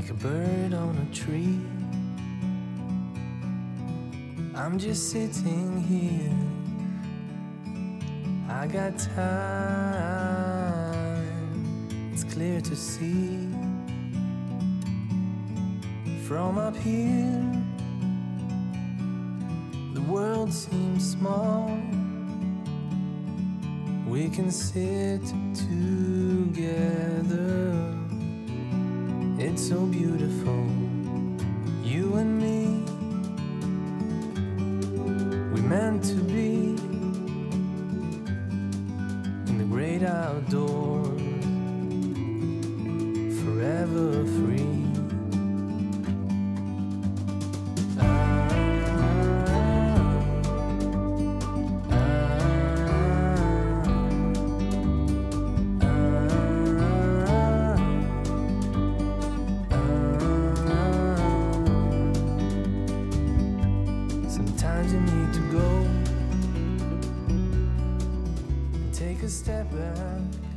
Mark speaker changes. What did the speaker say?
Speaker 1: like a bird on a tree. I'm just sitting here, I got time, it's clear to see. From up here, the world seems small. We can sit together, it's so beautiful, you and me. We meant to be in the great outdoors, forever free. Sometimes you need to go and take a step back.